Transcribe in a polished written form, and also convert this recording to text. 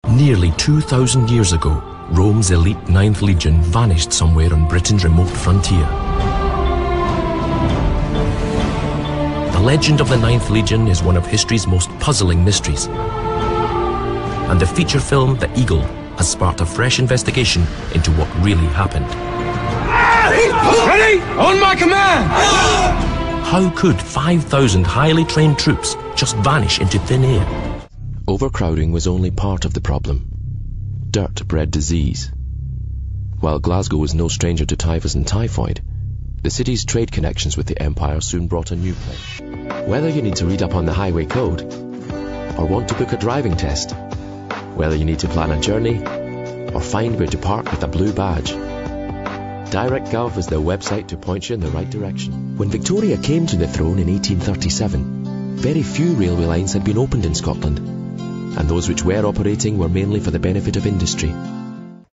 Nearly 2,000 years ago, Rome's elite Ninth Legion vanished somewhere on Britain's remote frontier. The legend of the Ninth Legion is one of history's most puzzling mysteries. And the feature film, The Eagle, has sparked a fresh investigation into what really happened. Ready? On my command! How could 5,000 highly trained troops just vanish into thin air? Overcrowding was only part of the problem. Dirt bred disease. While Glasgow was no stranger to typhus and typhoid, the city's trade connections with the Empire soon brought a new plague. Whether you need to read up on the highway code, or want to book a driving test, whether you need to plan a journey, or find where to park with a blue badge, DirectGov is the website to point you in the right direction. When Victoria came to the throne in 1837, very few railway lines had been opened in Scotland, and those which were operating were mainly for the benefit of industry.